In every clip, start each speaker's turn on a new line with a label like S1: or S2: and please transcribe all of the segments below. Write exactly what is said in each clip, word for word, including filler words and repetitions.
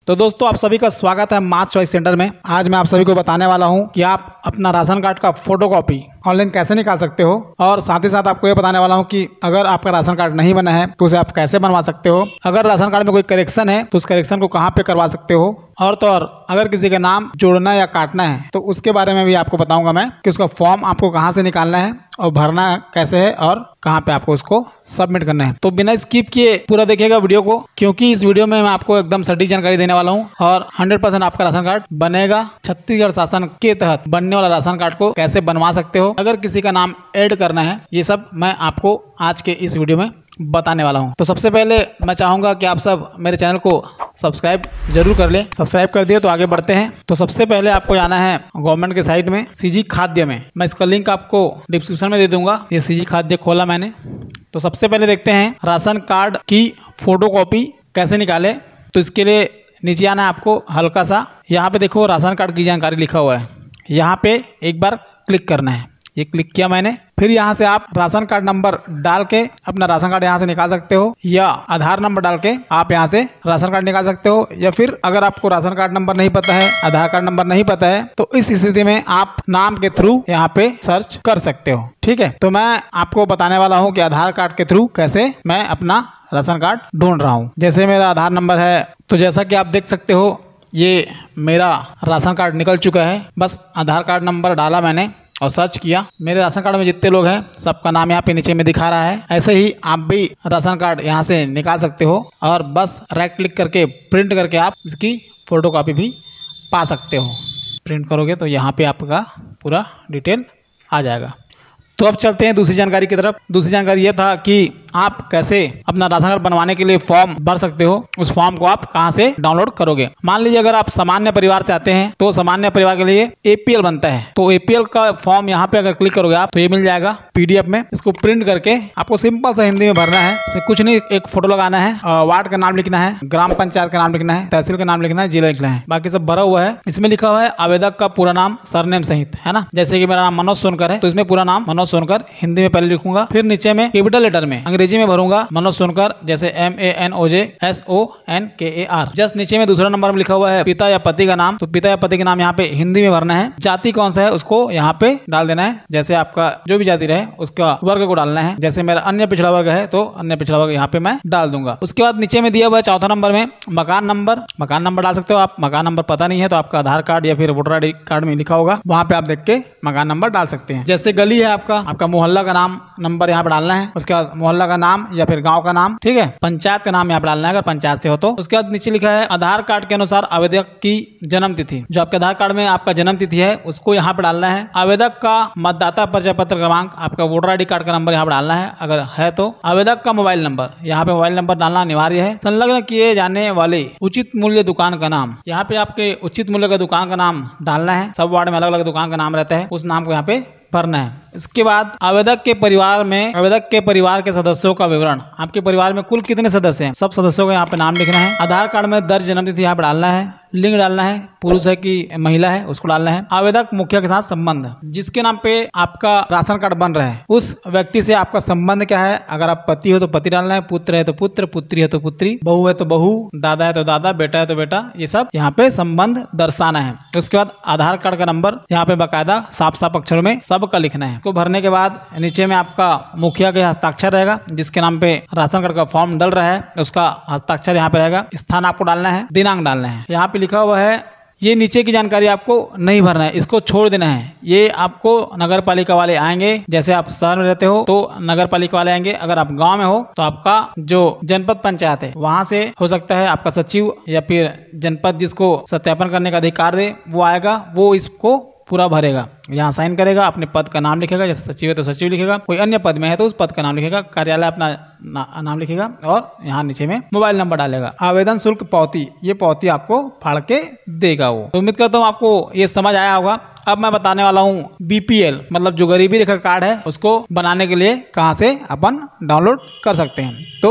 S1: तो दोस्तों आप सभी का स्वागत है मास चॉइस सेंटर में। आज मैं आप सभी को बताने वाला हूं कि आप अपना राशन कार्ड का फोटोकॉपी ऑनलाइन कैसे निकाल सकते हो, और साथ ही साथ आपको ये बताने वाला हूं कि अगर आपका राशन कार्ड नहीं बना है तो उसे आप कैसे बनवा सकते हो। अगर राशन कार्ड में कोई करेक्शन है तो उस करेक्शन को कहां पे करवा सकते हो, और तो और अगर किसी का नाम जोड़ना या काटना है तो उसके बारे में भी आपको बताऊंगा मैं कि उसका फॉर्म आपको कहां से निकालना है और भरना कैसे है और कहां पे आपको उसको सबमिट करना है। तो बिना स्किप किए पूरा देखिएगा वीडियो को, क्योंकि इस वीडियो में मैं आपको एकदम सटीक जानकारी देने वाला हूं और हंड्रेड परसेंट आपका राशन कार्ड बनेगा। छत्तीसगढ़ शासन के तहत बनने वाला राशन कार्ड को कैसे बनवा सकते हो, अगर किसी का नाम ऐड करना है, ये सब मैं आपको आज के इस वीडियो में बताने वाला हूं। तो सबसे पहले मैं चाहूंगा कि आप सब मेरे चैनल को सब्सक्राइब जरूर कर लें। सब्सक्राइब कर दिए तो आगे बढ़ते हैं। तो सबसे पहले आपको जाना है गवर्नमेंट के साइट में, सीजी खाद्य में। मैं इसका लिंक आपको डिस्क्रिप्शन में दे दूंगा। ये सीजी खाद्य खोला मैंने। तो सबसे पहले देखते हैं राशन कार्ड की फोटोकॉपी कैसे निकाले। तो इसके लिए नीचे आना है आपको हल्का सा। यहाँ पे देखो राशन कार्ड की जानकारी लिखा हुआ है, यहाँ पे एक बार क्लिक करना है। ये क्लिक किया मैंने। फिर यहाँ से आप राशन कार्ड नंबर डाल के अपना राशन कार्ड यहाँ से निकाल सकते हो, या आधार नंबर डाल के आप यहाँ से राशन कार्ड निकाल सकते हो। या फिर अगर आपको राशन कार्ड नंबर नहीं पता है, आधार कार्ड नंबर नहीं पता है, तो इस स्थिति में आप नाम के थ्रू यहाँ पे सर्च कर सकते हो। ठीक है, तो मैं आपको बताने वाला हूँ कि आधार कार्ड के थ्रू कैसे मैं अपना राशन कार्ड ढूंढ रहा हूँ। जैसे मेरा आधार नंबर है, तो जैसा कि आप देख सकते हो ये मेरा राशन कार्ड निकल चुका है। बस आधार कार्ड नंबर डाला मैंने और सर्च किया। मेरे राशन कार्ड में जितने लोग हैं सबका नाम यहाँ पे नीचे में दिखा रहा है। ऐसे ही आप भी राशन कार्ड यहाँ से निकाल सकते हो, और बस राइट क्लिक करके प्रिंट करके आप इसकी फोटोकॉपी भी पा सकते हो। प्रिंट करोगे तो यहाँ पे आपका पूरा डिटेल आ जाएगा। तो अब चलते हैं दूसरी जानकारी की तरफ। दूसरी जानकारी यह था कि आप कैसे अपना राशन कार्ड बनवाने के लिए फॉर्म भर सकते हो। उस फॉर्म को आप कहां से डाउनलोड करोगे। मान लीजिए अगर आप सामान्य परिवार से आते हैं तो सामान्य परिवार के लिए एपीएल बनता है। तो एपीएल का फॉर्म यहाँ पे अगर क्लिक करोगे आप तो ये मिल जाएगा पीडीएफ में। इसको प्रिंट करके आपको सिंपल सा हिंदी में भरना है। तो कुछ नहीं, एक फोटो लगाना है, वार्ड का नाम लिखना है, ग्राम पंचायत का नाम लिखना है, तहसील का नाम लिखना है, जिला लिखना है, बाकी सब भरा हुआ है। इसमें लिखा हुआ है आवेदक का पूरा नाम सरनेम सहित, है ना। जैसे कि मेरा नाम मनोज सोनकर है तो इसमें पूरा नाम मनोज सोनकर हिंदी में पहले लिखूंगा, फिर नीचे में कैपिटल लेटर में अंग्रेजी में भरूंगा मनोज सोनकर, जैसे M A N O J S O N K A are. Just नीचे में दूसरा नंबर में लिखा हुआ है पिता या पति का नाम। तो पिता या पति का नाम यहाँ पे हिंदी में भरना है। जाति कौन सा है उसको यहाँ पे डाल देना है। जैसे आपका जो भी जाति रहे उसका वर्ग को डालना है। जैसे मेरा अन्य पिछड़ा वर्ग है तो अन्य पिछड़ा वर्ग यहाँ पे मैं डाल दूंगा। उसके बाद नीचे में दिया हुआ है चौथा नंबर में मकान नंबर। मकान नंबर डाल सकते हो आप। मकान नंबर पता नहीं है तो आपका आधार कार्ड या फिर वोटर आई डी कार्ड में लिखा होगा, वहाँ पे आप देख के मकान नंबर डाल सकते हैं। जैसे गली है आपका, आपका मोहल्ला का नाम नंबर यहाँ पे डालना है। उसके बाद मोहल्ला का नाम या फिर गांव का नाम, ठीक है। पंचायत का नाम यहाँ पे डालना है अगर पंचायत से हो तो। उसके बाद नीचे लिखा है आधार कार्ड के अनुसार आवेदक की जन्म तिथि। जो आपके आधार कार्ड में आपका जन्म तिथि है उसको यहाँ पे डालना है। आवेदक का मतदाता परिचय पत्र क्रमांक, आपका वोटर आई डी कार्ड का नंबर यहाँ पे डालना है अगर है तो। आवेदक का मोबाइल नंबर, यहाँ पे मोबाइल नंबर डालना अनिवार्य है। संलग्न किए जाने वाले उचित मूल्य दुकान का नाम, यहाँ पे आपके उचित मूल्य का दुकान का नाम डालना है। सब वार्ड में अलग अलग दुकान का नाम रहता है, उस नाम को यहाँ पे भरना है। इसके बाद आवेदक के परिवार में आवेदक के परिवार के सदस्यों का विवरण। आपके परिवार में कुल कितने सदस्य हैं, सब सदस्यों का यहाँ पे नाम लिखना है। आधार कार्ड में दर्ज जन्म तिथि यहाँ पे डालना है। लिंग डालना है, पुरुष है कि महिला है उसको डालना है। आवेदक मुखिया के साथ संबंध, जिसके नाम पे आपका राशन कार्ड बन रहा है उस व्यक्ति से आपका संबंध क्या है। अगर आप पति हो तो पति डालना है, पुत्र है तो पुत्र, पुत्री है तो पुत्री, बहू है तो बहू, दादा है तो दादा, बेटा है तो बेटा, ये सब यहाँ पे संबंध दर्शाना है। उसके बाद आधार कार्ड का नंबर यहाँ पे बाकायदा साफ साफ अक्षरों में सबका लिखना है। इसको भरने के बाद नीचे में आपका मुखिया के हस्ताक्षर रहेगा। जिसके नाम पे राशन कार्ड का फॉर्म डल रहा है उसका हस्ताक्षर यहाँ पे रहेगा। स्थान आपको डालना है, दिनांक डालना है। यहाँ पे लिखा हुआ है ये नीचे की जानकारी आपको नहीं भरना है, इसको छोड़ देना है। ये आपको नगर पालिका वाले आएंगे। जैसे आप शहर में रहते हो तो नगर पालिका वाले आएंगे, अगर आप गांव में हो तो आपका जो जनपद पंचायत है वहां से हो सकता है आपका सचिव या फिर जनपद जिसको सत्यापन करने का अधिकार दे वो आएगा, वो इसको पूरा भरेगा। यहाँ साइन करेगा, अपने पद का नाम लिखेगा, जैसे सचिव है तो सचिव लिखेगा, कोई अन्य पद में है तो उस पद का नाम लिखेगा, कार्यालय अपना ना, नाम लिखेगा, और यहाँ नीचे में मोबाइल नंबर डालेगा। आवेदन शुल्क पावती, ये पावती आपको फाड़ के देगा वो। तो उम्मीद करता हूँ आपको ये समझ आया होगा। अब मैं बताने वाला हूँ बीपीएल मतलब जो गरीबी रेखा कार्ड है उसको बनाने के लिए कहाँ से अपन डाउनलोड कर सकते हैं। तो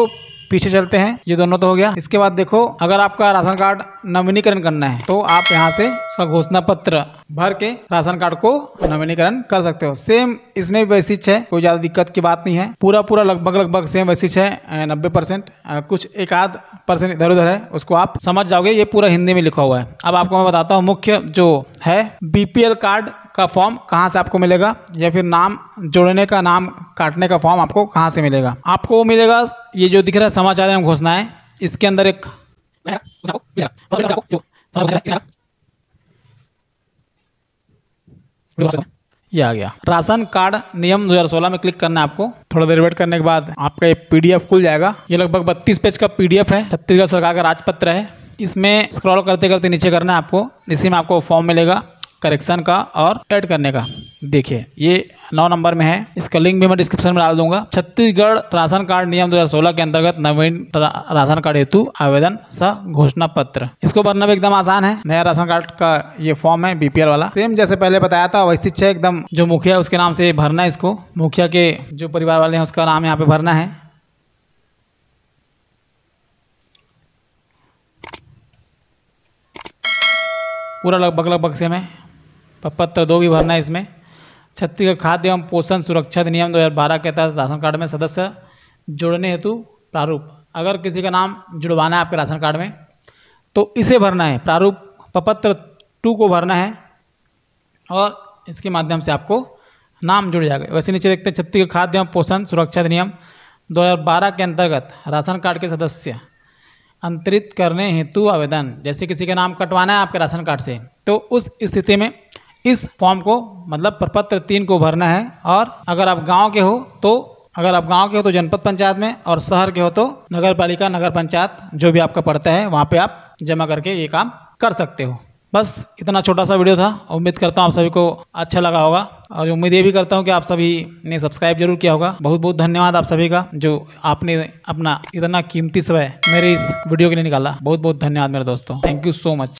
S1: पीछे चलते हैं, ये दोनों तो हो गया। इसके बाद देखो, अगर आपका राशन कार्ड नवीनीकरण करना है तो आप यहाँ से उसका घोषणा पत्र भर के राशन कार्ड को नवीनीकरण कर सकते हो। सेम इसमें भी वैसी है, कोई ज्यादा दिक्कत की बात नहीं है। पूरा पूरा लगभग लगभग सेम वैसी है, नब्बे परसेंट, कुछ एक आध परसेंट इधर उधर है, उसको आप समझ जाओगे। ये पूरा हिंदी में लिखा हुआ है। अब आपको मैं बताता हूँ मुख्य जो है बीपीएल कार्ड का फॉर्म कहाँ से आपको मिलेगा, या फिर नाम जोड़ने का, नाम काटने का फॉर्म आपको कहाँ से मिलेगा। आपको वो मिलेगा, ये जो दिख रहा है समाचार एवं घोषणाएं, इसके अंदर एक ये आ गया राशन कार्ड नियम दो हज़ार सोलह में क्लिक करना है आपको। थोड़ा देर वेट करने के बाद आपका ये पीडीएफ खुल जाएगा। ये लगभग बत्तीस पेज का पीडीएफ है, छत्तीसगढ़ सरकार का राजपत्र है। इसमें स्क्रॉल करते करते नीचे करना है आपको। इसी में आपको फॉर्म मिलेगा करेक्शन का और ऐड करने का। देखिए ये नौ नंबर में है, इसका लिंक भी मैं डिस्क्रिप्शन में डाल दूंगा। छत्तीसगढ़ राशन कार्ड नियम दो हज़ार सोलह के अंतर्गत नवीन रा, राशन कार्ड हेतु आवेदन सह घोषणा पत्र। इसको भरना भी एकदम आसान है। नया राशन कार्ड का ये फॉर्म है बीपीएल वाला, सेम जैसे पहले बताया था वैसी है एकदम। जो मुखिया उसके नाम से भरना है इसको, मुखिया के जो परिवार वाले हैं उसका नाम यहाँ पे भरना है। पूरा लगभग लगभग से में पत्र दो भी भरना है इसमें। छत्तीसगढ़ खाद्य एवं पोषण सुरक्षा अधिनियम दो हज़ार बारह के तहत राशन कार्ड में सदस्य जोड़ने हेतु प्रारूप, अगर किसी का नाम जुड़वाना है आपके राशन कार्ड में तो इसे भरना है। प्रारूप प्रपत्र टू को भरना है और इसके माध्यम से आपको नाम जुड़ जाएगा। वैसे नीचे देखते हैं छत्तीसगढ़ खाद्य एवं पोषण सुरक्षा अधिनियम दो हज़ार बारह के अंतर्गत राशन कार्ड के सदस्य अंतरित करने हेतु आवेदन, जैसे किसी का नाम कटवाना है आपके राशन कार्ड से तो उस स्थिति में इस फॉर्म को मतलब प्रपत्र तीन को भरना है। और अगर आप गांव के हो तो अगर आप गांव के हो तो जनपद पंचायत में, और शहर के हो तो नगर पालिका नगर पंचायत जो भी आपका पड़ता है वहाँ पे आप जमा करके ये काम कर सकते हो। बस इतना छोटा सा वीडियो था। उम्मीद करता हूँ आप सभी को अच्छा लगा होगा, और उम्मीद ये भी करता हूँ कि आप सभी ने सब्सक्राइब जरूर किया होगा। बहुत बहुत धन्यवाद आप सभी का जो आपने अपना इतना कीमती समय मेरे इस वीडियो के लिए निकाला। बहुत बहुत धन्यवाद मेरे दोस्तों, थैंक यू सो मच।